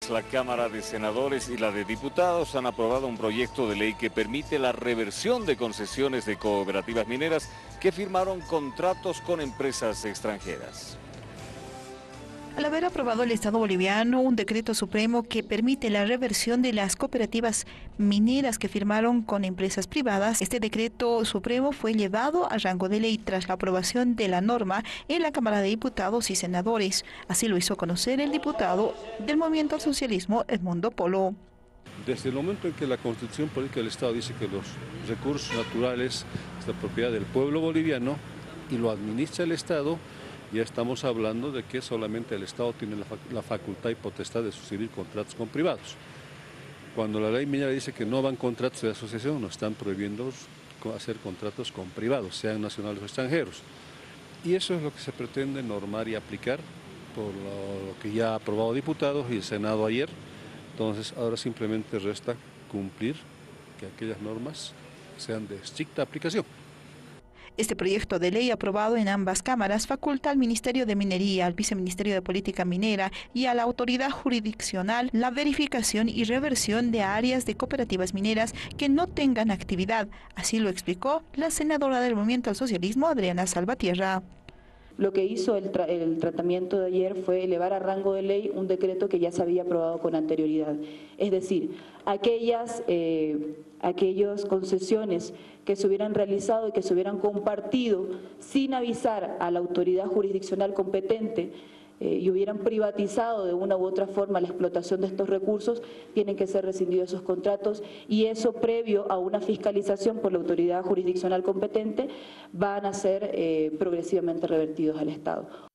días, la Cámara de Senadores y la de Diputados han aprobado un proyecto de ley que permite la reversión de concesiones de cooperativas mineras que firmaron contratos con empresas extranjeras. Al haber aprobado el Estado boliviano un decreto supremo que permite la reversión de las cooperativas mineras que firmaron con empresas privadas, este decreto supremo fue llevado a rango de ley tras la aprobación de la norma en la Cámara de Diputados y Senadores. Así lo hizo conocer el diputado del Movimiento al Socialismo, Edmundo Polo. Desde el momento en que la Constitución Política del Estado dice que los recursos naturales es la propiedad del pueblo boliviano y lo administra el Estado, ya estamos hablando de que solamente el Estado tiene la facultad y potestad de suscribir contratos con privados. Cuando la ley minera dice que no van contratos de asociación, nos están prohibiendo hacer contratos con privados, sean nacionales o extranjeros. Y eso es lo que se pretende normar y aplicar por lo que ya ha aprobado diputados y el Senado ayer. Entonces ahora simplemente resta cumplir que aquellas normas sean de estricta aplicación. Este proyecto de ley aprobado en ambas cámaras faculta al Ministerio de Minería, al Viceministerio de Política Minera y a la Autoridad Jurisdiccional la verificación y reversión de áreas de cooperativas mineras que no tengan actividad. Así lo explicó la senadora del Movimiento al Socialismo, Adriana Salvatierra. Lo que hizo el tratamiento de ayer fue elevar a rango de ley un decreto que ya se había aprobado con anterioridad. Es decir, aquellas concesiones que se hubieran realizado y que se hubieran compartido sin avisar a la autoridad jurisdiccional competente y hubieran privatizado de una u otra forma la explotación de estos recursos, tienen que ser rescindidos esos contratos y eso previo a una fiscalización por la autoridad jurisdiccional competente van a ser progresivamente revertidos al Estado.